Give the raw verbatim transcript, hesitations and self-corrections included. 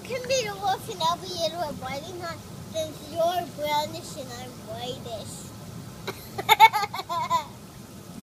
can be the wolf and I'll be Edward Whiting, since you're brownish and I'm whitish.